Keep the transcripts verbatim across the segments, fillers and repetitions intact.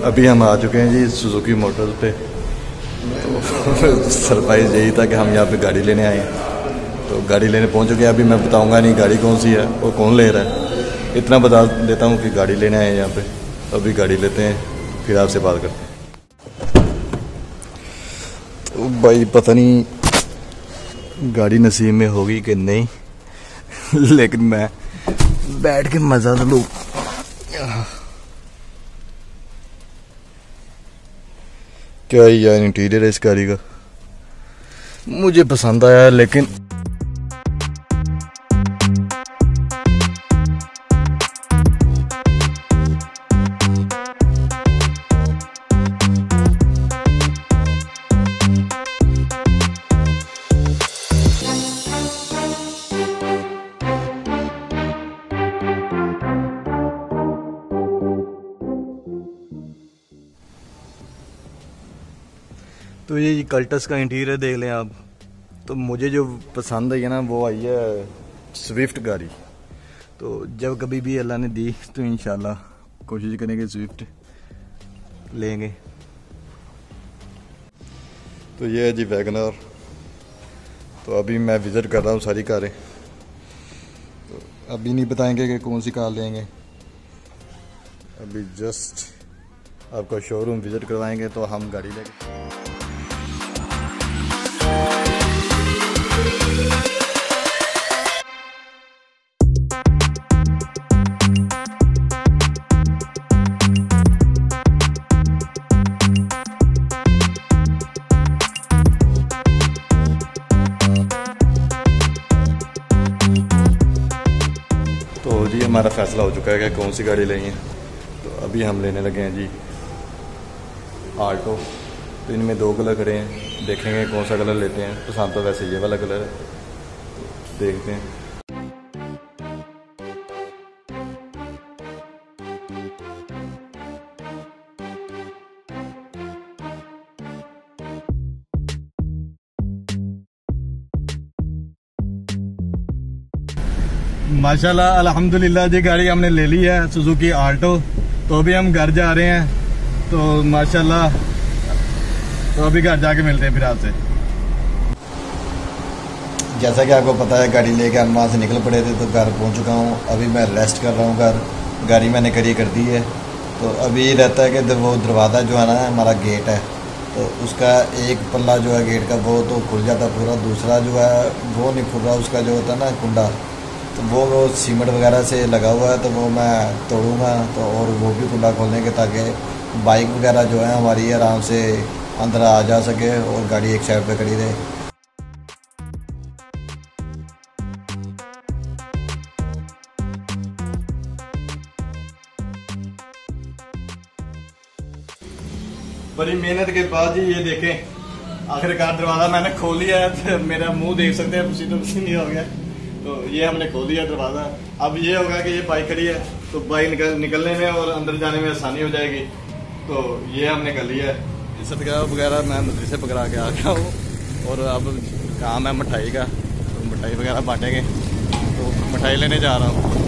अभी हम आ चुके हैं जी सुजुकी मोटर्स पे। तो सरप्राइज़ यही था कि हम यहाँ पे गाड़ी लेने आए हैं। तो गाड़ी लेने पहुँच चुके हैं। अभी मैं बताऊँगा नहीं गाड़ी कौन सी है और कौन ले रहा है, इतना बता देता हूँ कि गाड़ी लेने आए हैं यहाँ पे। तो अभी गाड़ी लेते हैं, फिर आपसे बात करते हैं। तो भाई पता नहीं गाड़ी नसीब में होगी कि नहीं, लेकिन मैं बैठ के मज़ा तो लूँ। क्या यार इंटीरियर है इस गाड़ी का, मुझे पसंद आया, लेकिन तो ये कल्टस का इंटीरियर देख लें आप। तो मुझे जो पसंद आई है ना वो आई है स्विफ्ट गाड़ी। तो जब कभी भी अल्लाह ने दी तो इंशाल्लाह कोशिश करेंगे स्विफ्ट लेंगे। तो ये है जी वैगनर। तो अभी मैं विज़िट कर रहा हूँ सारी कारें। तो अभी नहीं बताएंगे कि कौन सी कार लेंगे, अभी जस्ट आपका शोरूम विज़िट करवाएंगे तो हम गाड़ी लेंगे। तो जी हमारा फ़ैसला हो चुका है कि कौन सी गाड़ी लेंगे। तो अभी हम लेने लगे हैं जी आल्टो। तो इनमें दो कलर खड़े हैं, देखेंगे कौन सा कलर लेते हैं। पसंद तो वैसे ये वाला कलर है, तो देखते हैं। माशाल्लाह अल्हम्दुलिल्लाह जी गाड़ी हमने ले ली है सुजुकी आल्टो। तो अभी हम घर जा रहे हैं। तो माशाल्लाह तो अभी घर जाके मिलते हैं फिर आपसे। जैसा कि आपको पता है गाड़ी लेके हम वहाँ से निकल पड़े थे, तो घर पहुँच चुका हूँ। अभी मैं रेस्ट कर रहा हूँ घर। गाड़ी मैंने करी कर दी है। तो अभी रहता है कि वो दरवाज़ा जो है ना हमारा गेट है, तो उसका एक पल्ला जो है गेट का वो तो खुल जाता पूरा, दूसरा जो है वो नहीं खुल रहा। उसका जो होता है ना कुंडा, तो वो वो सीमेंट वगैरह से लगा हुआ है, तो वो मैं तोड़ूंगा तो और वो भी कुंडा खोलेंगे ताकि बाइक वगैरह जो है हमारी आराम से अंदर आ जा सके और गाड़ी एक साइड पे खड़ी रहे। बड़ी मेहनत के बाद ही ये देखें आखिरकार दरवाज़ा मैंने खोल लिया है। तो मेरा मुंह देख सकते हैं, पसीना पसीनी हो गया। तो ये हमने खोल दिया दरवाज़ा। अब ये होगा कि ये बाइक खड़ी है तो बाइक निकल निकलने में और अंदर जाने में आसानी हो जाएगी। तो ये हमने कर लिया है। सदका वगैरह मैं मदरसे पकड़ा के आ गया हूँ और अब काम है मिठाई का। तो मिठाई वगैरह बांटेंगे, तो मिठाई लेने जा रहा हूँ।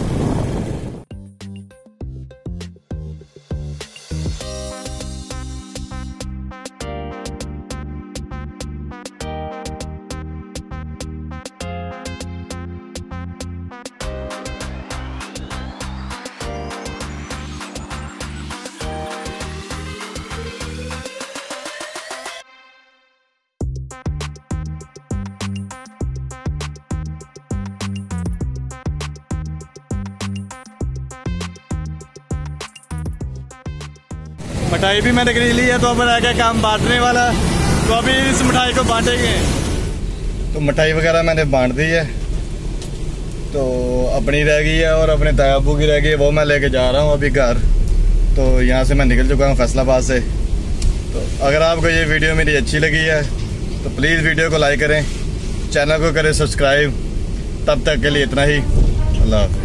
मिठाई भी मैंने खरीद ली है, तो अब रह गया काम बांटने वाला। तो अभी इस मिठाई को बांटेंगे। तो मिठाई वगैरह मैंने बांट दी है, तो अपनी रह गई है और अपने ताया अब्बू की रह गई है, वो मैं लेके जा रहा हूँ अभी घर। तो यहाँ से मैं निकल चुका हूँ फैसलाबाद से। तो अगर आपको ये वीडियो मेरी अच्छी लगी है तो प्लीज़ वीडियो को लाइक करें, चैनल को करें सब्सक्राइब। तब तक के लिए इतना ही, अल्लाह हाफ़िज़।